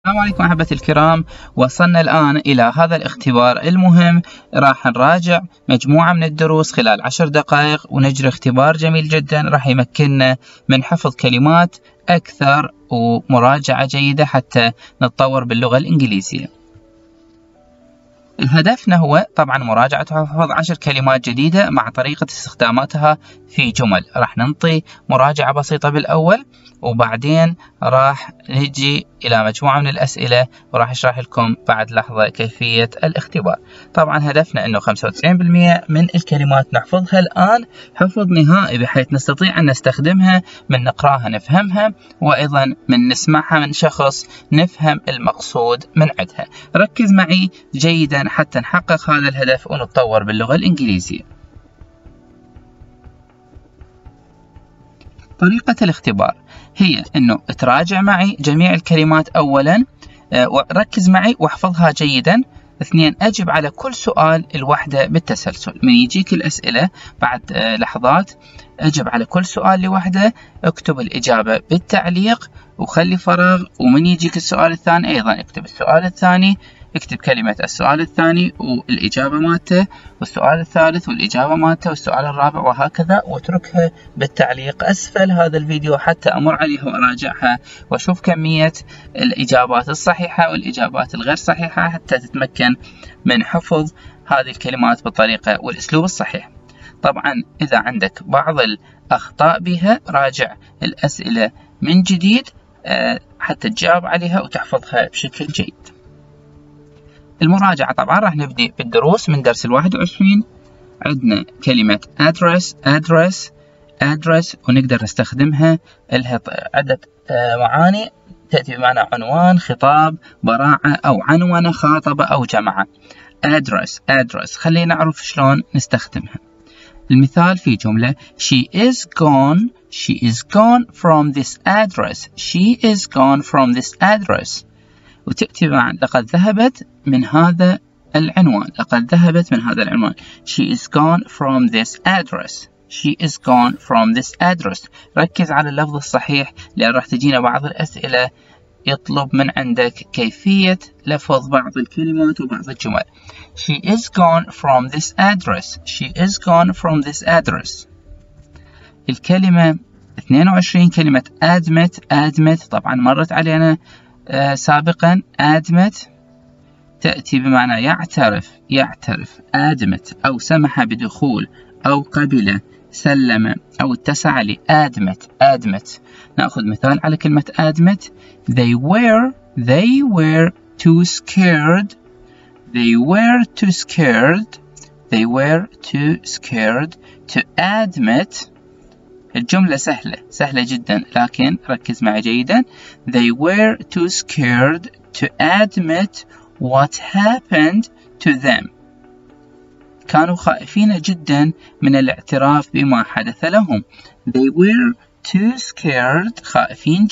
السلام عليكم أحبتي الكرام. وصلنا الآن إلى هذا الاختبار المهم. راح نراجع مجموعة من الدروس خلال 10 دقائق ونجري اختبار جميل جدا راح يمكننا من حفظ كلمات أكثر ومراجعة جيدة حتى نتطور باللغة الإنجليزية. هدفنا هو طبعا مراجعة وحفظ 10 كلمات جديدة مع طريقة استخداماتها في جمل. راح ننطي مراجعة بسيطة بالأول وبعدين راح نجي إلى مجموعة من الأسئلة وراح أشرح لكم بعد لحظة كيفية الاختبار. طبعا هدفنا أنه 95% من الكلمات نحفظها الآن حفظ نهائي بحيث نستطيع أن نستخدمها من نقراها نفهمها، وأيضا من نسمعها من شخص نفهم المقصود من عندها. ركز معي جيدا حتى نحقق هذا الهدف ونتطور باللغة الإنجليزية. طريقة الاختبار هي أنه تراجع معي جميع الكلمات أولا، وركز معي واحفظها جيدا. 2 أجب على كل سؤال الوحدة بالتسلسل. من يجيك الأسئلة بعد لحظات أجب على كل سؤال لوحده، اكتب الإجابة بالتعليق وخلي فراغ، ومن يجيك السؤال الثاني أيضا اكتب السؤال الثاني، اكتب كلمة السؤال الثاني والإجابة مالته، والسؤال الثالث والإجابة مالته، والسؤال الرابع، وهكذا، واتركها بالتعليق أسفل هذا الفيديو حتى أمر عليها وأراجعها وأشوف كمية الإجابات الصحيحة والإجابات الغير صحيحة حتى تتمكن من حفظ هذه الكلمات بالطريقة والأسلوب الصحيح. طبعا إذا عندك بعض الأخطاء بها راجع الأسئلة من جديد حتى تجاوب عليها وتحفظها بشكل جيد. المراجعة طبعا راح نبدأ بالدروس من درس 21. عندنا كلمة address ونقدر نستخدمها لها عدة معاني تأتي بمعنى عنوان، خطاب، براعة، أو عنونة، خاطبة، أو جماعة. address خلينا نعرف شلون نستخدمها. المثال في جملة she is gone from this address. وتأتي معنا لقد ذهبت من هذا العنوان. She is gone from this address. ركز على اللفظ الصحيح لأن راح تجينا بعض الأسئلة يطلب من عندك كيفية لفظ بعض الكلمات وبعض الجمل. She is gone from this address. الكلمة 22 كلمة admit طبعا مرت علينا سابقا. admit تأتي بمعنى يعترف admit، أو سمح بدخول، أو قبل، سلم، أو اتسع لي. admit. نأخذ مثال على كلمة admit. they were too scared to admit. الجملة سهلة جدا لكن ركز معي جيدا. They were too scared to admit what happened to them. كانوا خائفين جدا من الاعتراف بما حدث لهم. They were too scared خائفين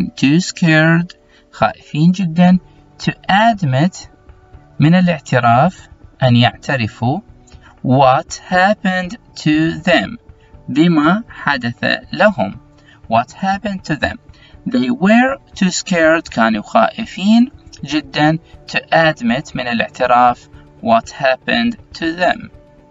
جدا to admit من الاعتراف أن يعترفوا what happened to them بما حدث لهم. What happened to them. They were too scared كانوا خائفين جدا to admit من الاعتراف what happened to them.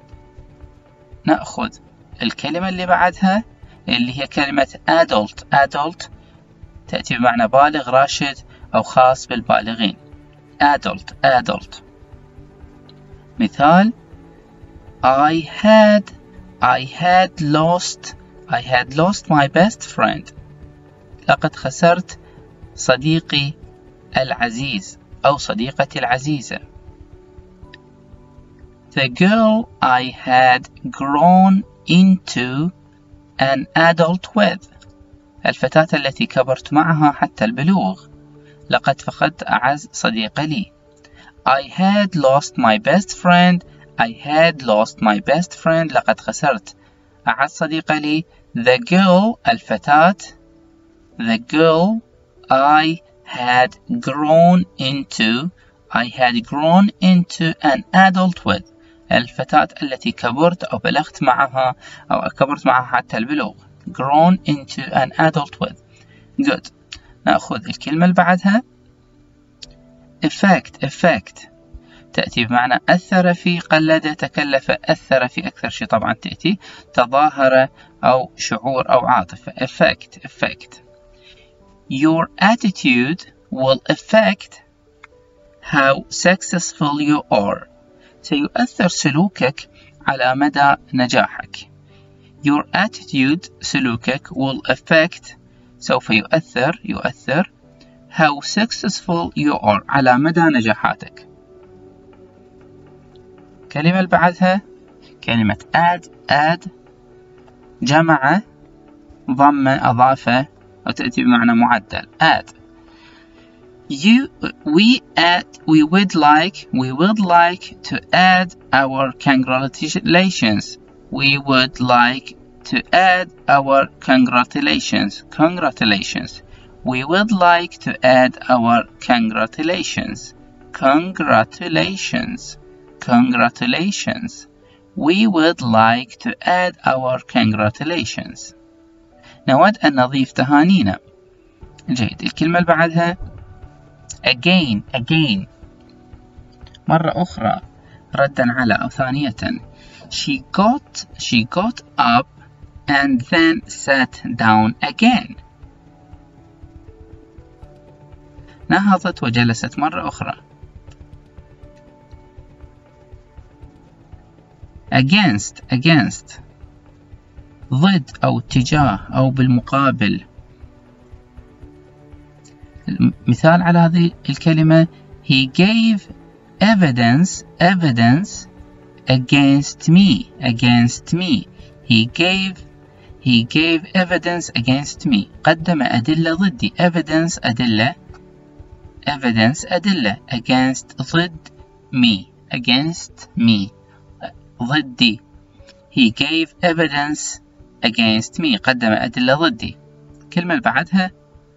نأخذ الكلمة اللي بعدها اللي هي كلمة adult تأتي بمعنى بالغ، راشد، أو خاص بالبالغين. adult. مثال I had lost my best friend. لقد خسرت صديقي العزيز أو صديقتي العزيزة. The girl I had grown into an adult with. الفتاة التي كبرت معها حتى البلوغ. لقد فقدت أعز صديق لي. I had lost my best friend. لقد خسرت أعز صديق لي. The girl الفتاة. The girl I had grown into an adult with. الفتاة التي كبرت أو بلغت معها أو كبرت معها حتى البلوغ. Grown into an adult with. Good. نأخذ الكلمة اللي بعدها effect تأتي بمعنى أثر في، قلد، تكلف، أثر في. أكثر شيء طبعا تأتي تظاهر أو شعور أو عاطفة. effect. Your attitude will affect how successful you are. سيؤثر سلوكك على مدى نجاحك. Your attitude سلوكك will affect سوف يؤثر how successful you are على مدى نجاحاتك. كلمة اللي بعدها كلمة add جمع، ضم، أضاف، أو تأتي بمعنى معدل. add. We would like to add our congratulations. We would like to add our congratulations. We would like to add our congratulations. We would like to add our congratulations. نود أن نضيف تهانينا. جيد. الكلمة اللي بعدها again مرة أخرى، ردا على أو ثانية. She got up and then sat down again. نهضت وجلست مرة أخرى. against ضد أو اتجاه أو بالمقابل. مثال على هذه الكلمة: He gave evidence against me. He gave evidence against me. قدم أدلة ضدي. evidence أدلة against ضد me ضدي. He gave evidence against me. قدم أدلة ضدي. كلمة بعدها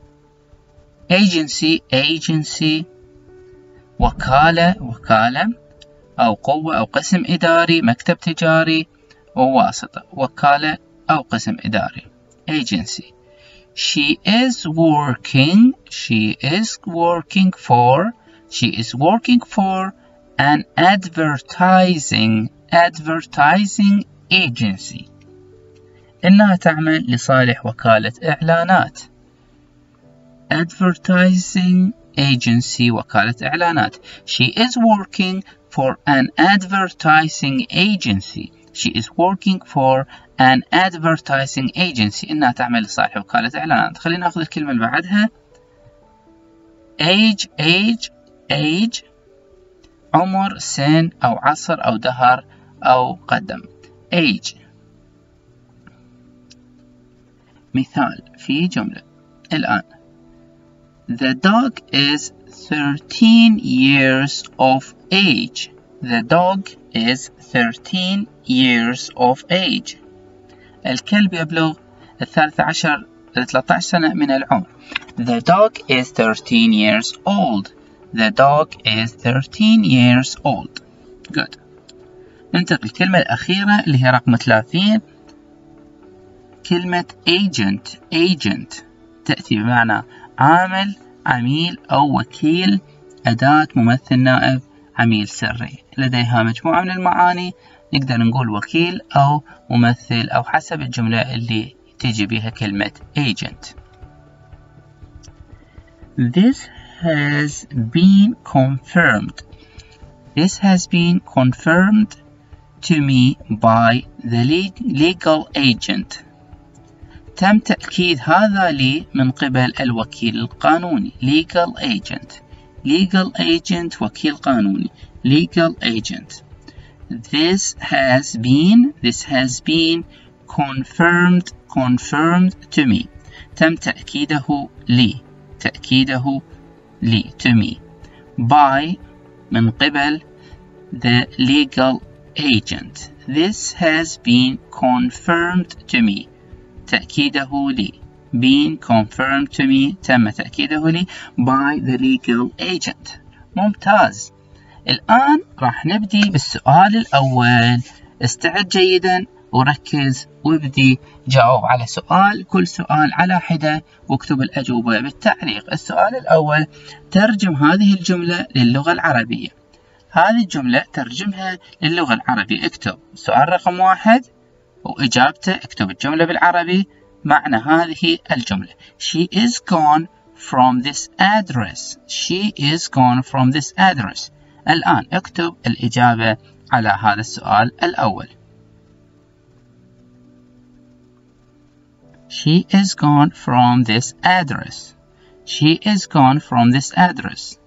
agency وكالة أو قوة أو قسم إداري، مكتب تجاري وواسطة. وكالة أو قسم إداري. agency. She is working for an advertising agency. إنها تعمل لصالح وكالة إعلانات. advertising agency وكالة إعلانات. She is working for an advertising agency. إنها تعمل لصالح وكالة إعلانات. خلينا نأخذ الكلمة اللي بعدها age عمر، سن أو عصر أو دهر أو قدم. age. مثال في جملة الآن: The dog is 13 years of age. The dog is 13 years of age. الكلب يبلغ 13 سنة من العمر. The dog is 13 years old. The dog is 13 years old. Good. ننتقل الكلمة الأخيرة اللي هي رقم 30. كلمة agent تأتي بمعنى عامل، عميل أو وكيل، أداة، ممثل، نائب، عميل سري. لديها مجموعة من المعاني. نقدر نقول وكيل أو ممثل أو حسب الجملة اللي تيجي بها كلمة agent. This has been confirmed to me by the legal agent. تم تأكيد هذا لي من قبل الوكيل القانوني. legal agent وكيل قانوني. legal agent. This has been confirmed to me. تم تأكيده لي to me by من قبل the legal agent. This has been confirmed to me. تأكيده لي. been confirmed to me تم تأكيده لي by the legal agent. ممتاز. الآن راح نبدي بالسؤال الأول. استعد جيدا وركز وابدي جاوب على سؤال، كل سؤال على حدة، واكتب الأجوبة بالتعليق. السؤال الأول: ترجم هذه الجملة للغة العربية. هذه الجملة ترجمها للغة العربية. اكتب سؤال رقم 1 وإجابته، اكتب الجملة بالعربي معنى هذه الجملة. She is gone from this address. She is gone from this address. الآن اكتب الإجابة على هذا السؤال الأول. She is gone from this address. She is gone from this address.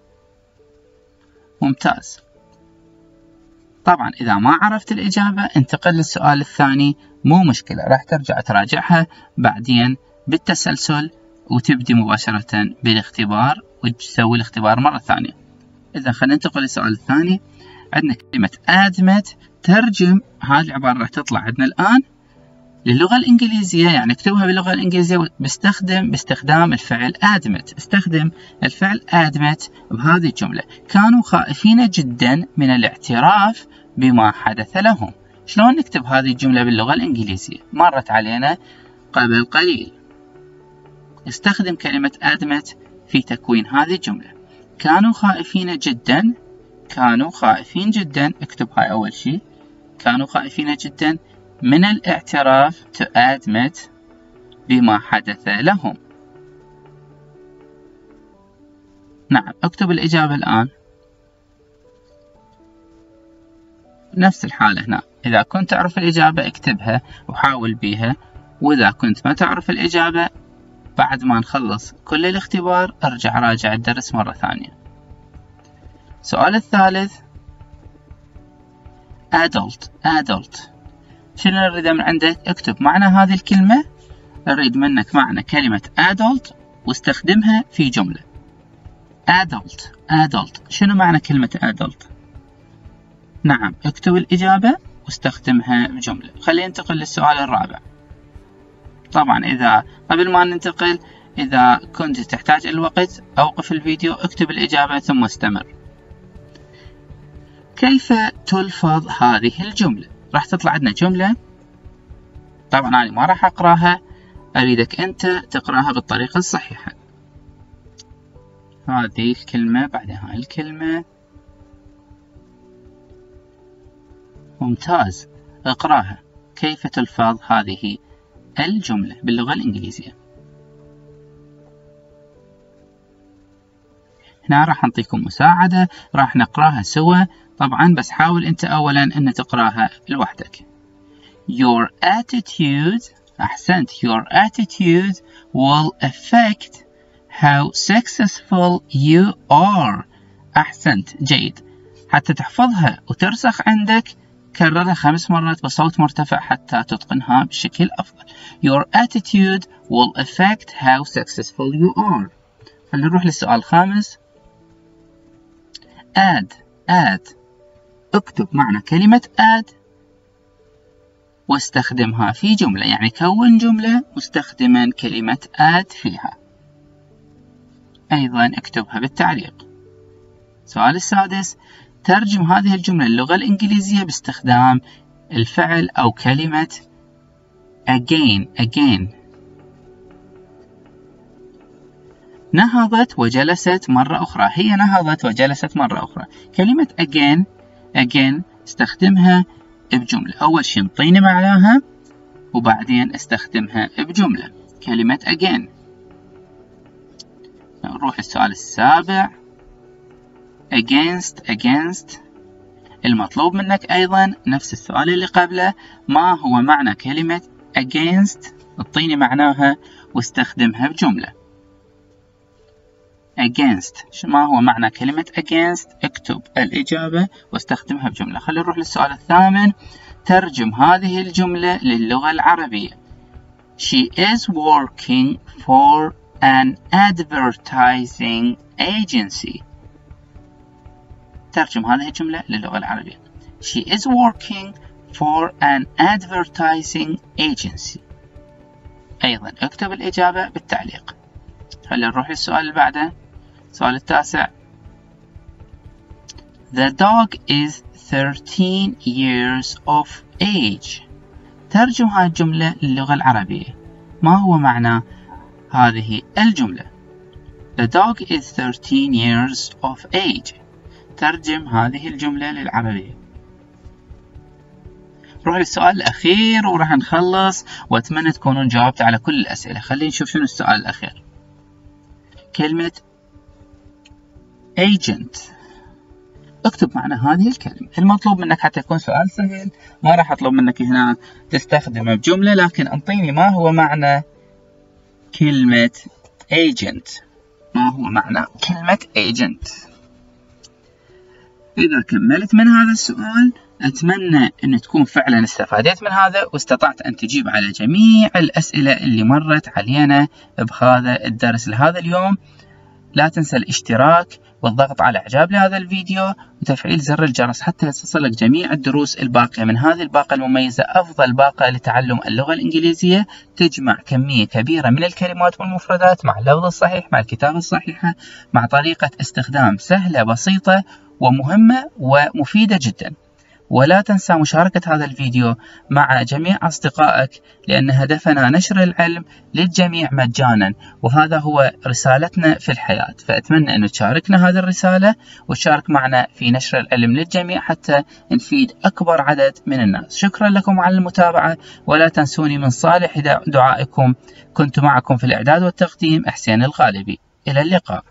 ممتاز. طبعا إذا ما عرفت الإجابة انتقل للسؤال الثاني، مو مشكلة، راح ترجع تراجعها بعدين بالتسلسل وتبدي مباشرة بالاختبار وتسوي الاختبار مرة ثانية. إذا خلينا ننتقل للسؤال الثاني. عندنا كلمة admit، ترجم هذه العبارة راح تطلع عندنا الآن للغة الإنجليزية، يعني اكتبها باللغة الإنجليزية باستخدام الفعل admit. استخدم الفعل admit بهذه الجملة. كانوا خائفين جدا من الاعتراف بما حدث لهم. شلون نكتب هذه الجملة باللغة الإنجليزية؟ مرت علينا قبل قليل. استخدم كلمة admit في تكوين هذه الجملة. كانوا خائفين جدا، كانوا خائفين جدا، اكتب هاي أول شيء. كانوا خائفين جدا من الاعتراف to admit بما حدث لهم. نعم، اكتب الإجابة الآن. نفس الحالة هنا، إذا كنت تعرف الإجابة اكتبها وحاول بيها، وإذا كنت ما تعرف الإجابة بعد ما نخلص كل الاختبار ارجع راجع الدرس مرة ثانية. السؤال الثالث: adult. شنو نريد من عندك؟ اكتب معنى هذه الكلمة. أريد منك معنى كلمة adult واستخدمها في جملة. adult شنو معنى كلمة adult؟ نعم، اكتب الإجابة واستخدمها بجملة. خلينا ننتقل للسؤال الرابع. طبعا إذا قبل ما ننتقل، إذا كنت تحتاج الوقت أوقف الفيديو، اكتب الإجابة ثم استمر. كيف تلفظ هذه الجملة؟ راح تطلع عندنا جملة، طبعا أنا ما راح أقراها، أريدك أنت تقراها بالطريقة الصحيحة. هذه الكلمة بعد هاي الكلمة. ممتاز، اقراها. كيف تلفظ هذه الجملة باللغة الإنجليزية؟ هنا راح نعطيكم مساعدة، راح نقراها سوا طبعا، بس حاول أنت أولا أن تقراها لوحدك. Your attitude، أحسنت، your attitude will affect how successful you are. أحسنت، جيد. حتى تحفظها وترسخ عندك كررها 5 مرات بصوت مرتفع حتى تتقنها بشكل أفضل. Your attitude will affect how successful you are. خلينا نروح للسؤال الخامس. add. اكتب معنى كلمة add واستخدمها في جملة، يعني كون جملة مستخدما كلمة add فيها. أيضا اكتبها بالتعليق. السؤال السادس: ترجم هذه الجملة للغة الإنجليزية باستخدام الفعل أو كلمة again. نهضت وجلست مرة أخرى. هي نهضت وجلست مرة أخرى. كلمة again استخدمها بجملة. أول شيء انطيني معناها وبعدين استخدمها بجملة. كلمة again. نروح السؤال السابع. against. المطلوب منك أيضا نفس السؤال اللي قبله، ما هو معنى كلمة against؟ اعطيني معناها واستخدمها بجملة. against، ما هو معنى كلمة against؟ اكتب الإجابة واستخدمها بجملة. خلينا نروح للسؤال الثامن. ترجم هذه الجملة للغة العربية. She is working for an advertising agency. ترجم هذه الجملة للغة العربية. She is working for an advertising agency. أيضا اكتب الإجابة بالتعليق. خلينا نروح للسؤال اللي بعده. السؤال التاسع. The dog is 13 years of age. ترجم هذه الجملة للغة العربية. ما هو معنى هذه الجملة؟ The dog is 13 years of age. ترجم هذه الجملة للعربية. نروح للسؤال الأخير وراح نخلص، وأتمنى تكونون جاوبت على كل الأسئلة. خلينا نشوف شنو السؤال الأخير. كلمة agent، اكتب معنى هذه الكلمة. المطلوب منك حتى يكون سؤال سهل، ما راح أطلب منك هنا تستخدمه بجملة، لكن أنطيني ما هو معنى كلمة agent. ما هو معنى كلمة agent؟ إذا كملت من هذا السؤال أتمنى أن تكون فعلا استفادت من هذا واستطعت أن تجيب على جميع الأسئلة اللي مرت علينا بهذا الدرس لهذا اليوم. لا تنسى الاشتراك والضغط على إعجاب لهذا الفيديو وتفعيل زر الجرس حتى تصلك جميع الدروس الباقية من هذه الباقة المميزة، أفضل باقة لتعلم اللغة الإنجليزية، تجمع كمية كبيرة من الكلمات والمفردات مع اللفظ الصحيح، مع الكتابة الصحيحة، مع طريقة استخدام سهلة بسيطة ومهمة ومفيدة جدا. ولا تنسى مشاركة هذا الفيديو مع جميع أصدقائك، لأن هدفنا نشر العلم للجميع مجانا، وهذا هو رسالتنا في الحياة. فأتمنى أن تشاركنا هذه الرسالة وتشارك معنا في نشر العلم للجميع حتى نفيد أكبر عدد من الناس. شكرا لكم على المتابعة، ولا تنسوني من صالح دعائكم. كنت معكم في الإعداد والتقديم حسين الغالبي. إلى اللقاء.